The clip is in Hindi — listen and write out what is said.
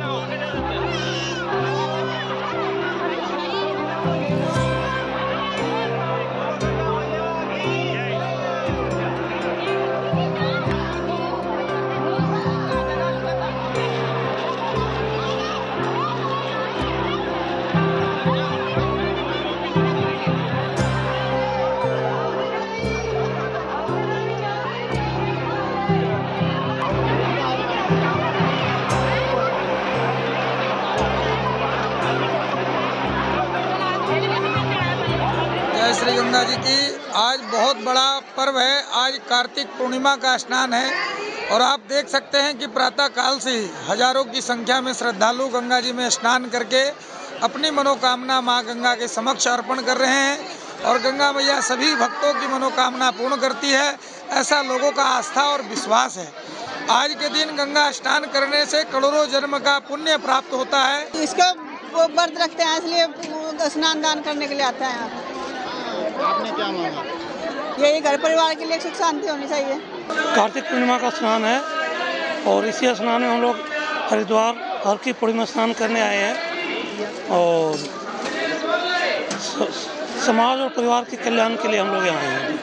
जय श्री गंगा जी की। आज बहुत बड़ा पर्व है। आज कार्तिक पूर्णिमा का स्नान है और आप देख सकते हैं कि प्रातः काल से हजारों की संख्या में श्रद्धालु गंगा जी में स्नान करके अपनी मनोकामना मां गंगा के समक्ष अर्पण कर रहे हैं और गंगा मैया सभी भक्तों की मनोकामना पूर्ण करती है, ऐसा लोगों का आस्था और विश्वास है। आज के दिन गंगा स्नान करने से करोड़ों जन्म का पुण्य प्राप्त होता है। इसको व्रत रखते हैं, इसलिए स्नान दान करने के लिए आते हैं यहाँ। आपने क्या मांगा? यही घर परिवार के लिए सुख शांति होनी चाहिए। कार्तिक पूर्णिमा का स्नान है और इसी स्नान में हम लोग हरिद्वार हर की पूर्णिमा स्नान करने आए हैं और समाज और परिवार के कल्याण के लिए हम लोग यहाँ आए हैं।